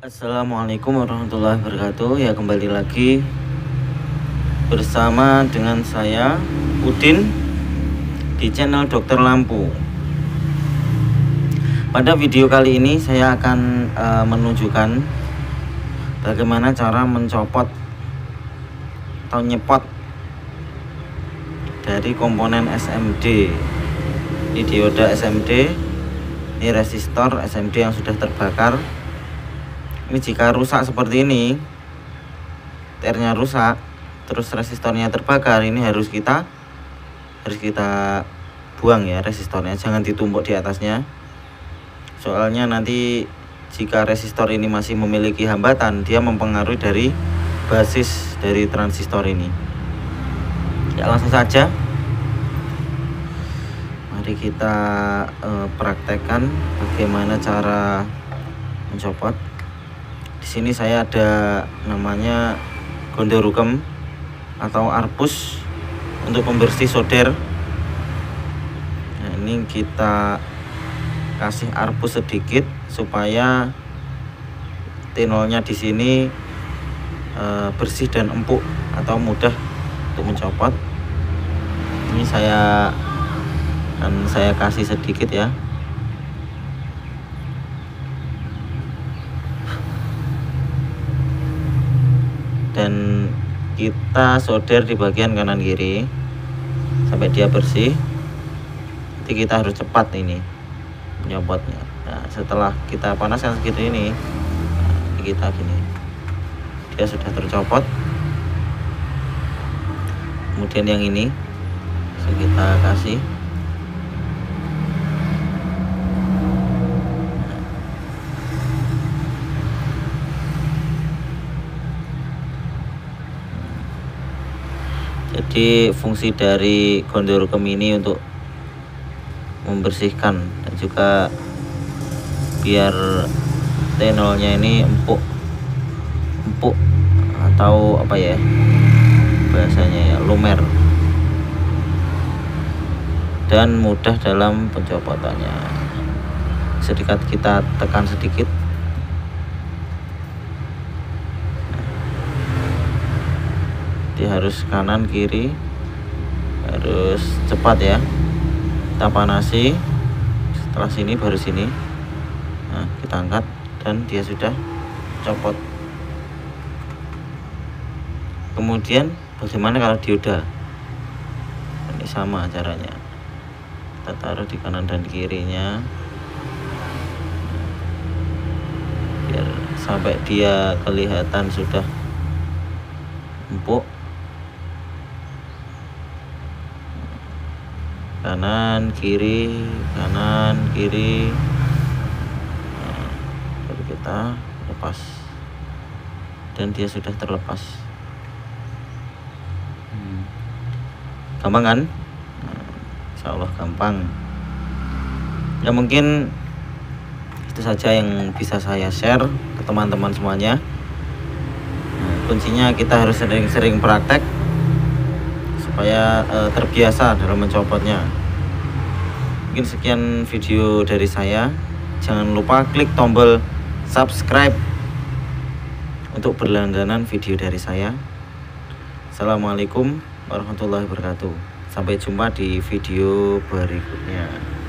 Assalamualaikum warahmatullahi wabarakatuh. Ya, kembali lagi bersama dengan saya Udin di channel Dokter Lampu. Pada video kali ini saya akan menunjukkan bagaimana cara mencopot atau nyepot dari komponen SMD. Ini dioda SMD, ini resistor SMD yang sudah terbakar. Ini jika rusak seperti ini, TR-nya rusak, terus resistornya terbakar, ini harus kita buang ya resistornya, jangan ditumpuk di atasnya. Soalnya nanti jika resistor ini masih memiliki hambatan, dia mempengaruhi dari basis dari transistor ini. Ya, langsung saja. Mari kita praktekkan bagaimana cara mencopot. Di sini saya ada namanya gondorukem atau arbus untuk pembersih solder. Nah, ini kita kasih arbus sedikit supaya tenolnya di sini bersih dan empuk atau mudah untuk mencopot. Ini saya kasih sedikit ya. Dan kita solder di bagian kanan kiri sampai dia bersih. Nanti kita harus cepat ini menyopotnya. Nah, setelah kita panaskan segitu ini, kita gini, dia sudah tercopot. Kemudian yang ini kita kasih. Jadi fungsi dari gondorukem ini untuk membersihkan dan juga biar tenolnya ini empuk atau apa ya bahasanya ya, lumer dan mudah dalam pencopotannya. Sedikit kita tekan sedikit. Dia harus kanan kiri, harus cepat ya. Kita panasi, setelah sini baru sini. Nah, kita angkat dan dia sudah copot. Kemudian bagaimana kalau dioda? Ini sama caranya. Kita taruh di kanan dan kirinya, biar sampai dia kelihatan sudah empuk. Kanan kiri, nah, baru kita lepas dan dia sudah terlepas. Gampang kan? Nah, insya Allah gampang ya. Mungkin itu saja yang bisa saya share ke teman-teman semuanya. Nah, kuncinya kita harus sering-sering praktek supaya terbiasa dalam mencopotnya. Mungkin sekian video dari saya. Jangan lupa klik tombol subscribe untuk berlangganan video dari saya. Assalamualaikum warahmatullahi wabarakatuh. Sampai jumpa di video berikutnya.